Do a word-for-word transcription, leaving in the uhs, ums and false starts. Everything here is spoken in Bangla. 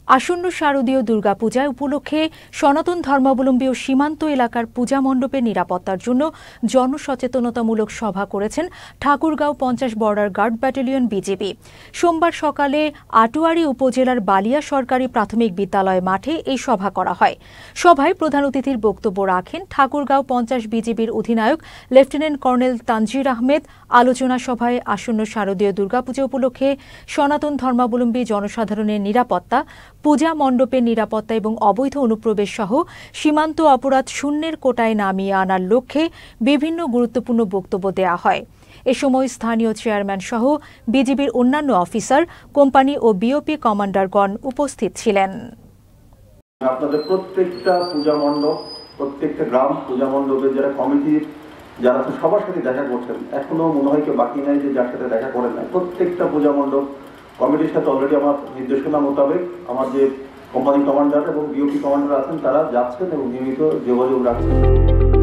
আসন্ন শারদীয় দুর্গাপূজা উপলক্ষে সনাতন ধর্মাবলম্বী ও সীমান্ত এলাকার পূজা মণ্ডপের নিরাপত্তার জন্য জনসচেতনতামূলক সভা করেছেন ঠাকুরগাঁও পঞ্চাশ বর্ডার গার্ড ব্যাটালিয়ন বিজিবি। সোমবার সকালে আটোয়ারী উপজেলার বালিয়া সরকারি প্রাথমিক বিদ্যালয় মাঠে এই সভা করা হয়। সভায় প্রধান অতিথির বক্তব্য রাখেন ঠাকুরগাঁও পঞ্চাশ বিজিবির অধিনায়ক লেফটেন্যান্ট কর্নেল তানজির আহমেদ। আলোচনা সভায় আসন্ন শারদীয় দুর্গাপূজা উপলক্ষে সনাতন ধর্মাবলম্বী জনসাধারণের নিরাপত্তা, পূজা মণ্ডপের নিরাপত্তা এবং অবৈধ অনুপ্রবেশ সহ সীমান্ত অপরাধ শূন্যের কোটায় নামিয়ে আনার লক্ষ্যে বিভিন্ন গুরুত্বপূর্ণ বক্তব্য দেওয়া হয়। এ সময় স্থানীয় চেয়ারম্যান সহ বিজিবির অন্যান্য অফিসার, কোম্পানি ও বিওপি কমান্ডারগণ উপস্থিত ছিলেন। আপনাদের প্রত্যেকটা পূজা মণ্ডপ, প্রত্যেকটা গ্রাম পূজা মণ্ডপের যারা কমিটির যারা তো সবার সাথে দেখা করছেন, এখনো মনে হয় কেউ বাকি নাই যে যার সাথে দেখা করেন নাই। প্রত্যেকটা পূজা মণ্ডপ কমিটির সাথে অলরেডি আমার নির্দেশনা মোতাবেক আমার যে কোম্পানি কমান্ডার এবং বিওপি কমান্ডার আছেন তারা যাচ্ছেন এবং নিয়মিত যোগাযোগ রাখছেন।